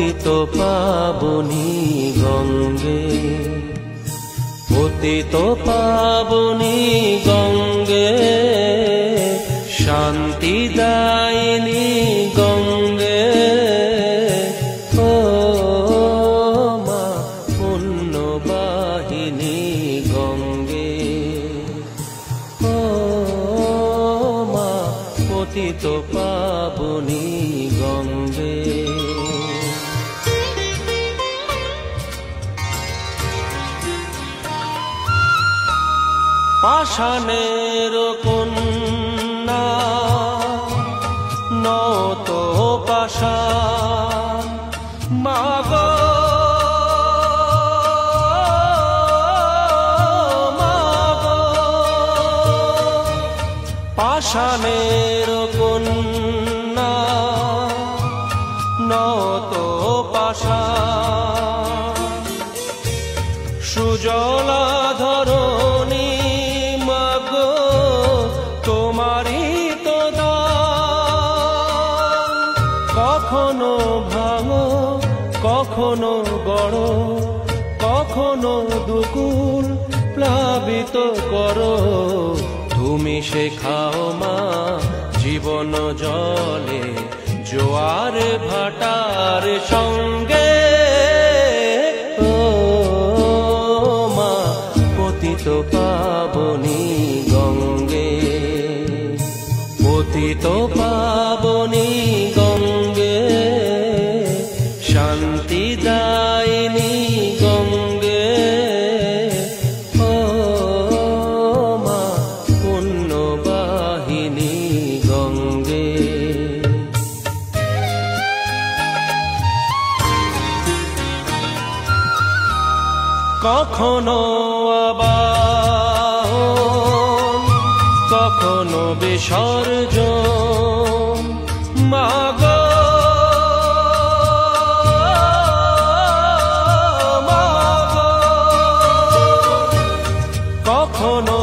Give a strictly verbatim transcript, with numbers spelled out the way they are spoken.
পতিত পাবনী গঙ্গে, পতিত পাবনী গঙ্গে, শান্তি দায়িনী গঙ্গে। ও মা পুণ্যবাহিনী গঙ্গে, ও মা পতিত পাবনী গঙ্গে। পাষাণের কন্যা নত পাষাণ, মাগো মাগো। পাষাণের কন্যা নত পাষাণ, সুজলা ধরণী তোমারি তো দান। কখনো ভাঙো কখনো গড়, কখনো দুকুল প্লাবিত করো। তুমি শেখাও মা জীবন জলে জোয়ার ভাটার সঙ্গে। ও মা পতিত পাবনী গঙ্গে, পতিত পাবনী গঙ্গে, শান্তি দায়িনী গঙ্গে। ও মা পুণ্যবাহিনী গঙ্গে। কখনো আবাহন, কখনো বিসর্জন, মাগো মাগো। কখনো